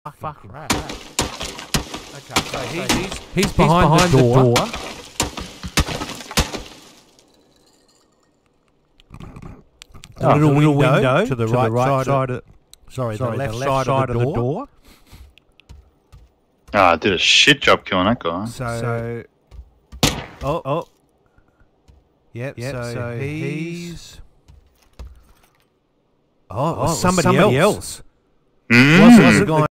Fucking crap. Okay, so he's behind the door. A little window to the right side of... Sorry, the left side of the door. Ah, I did a shit job killing that guy. So Yep, so he's... Oh, somebody else. Mm. Wasn't the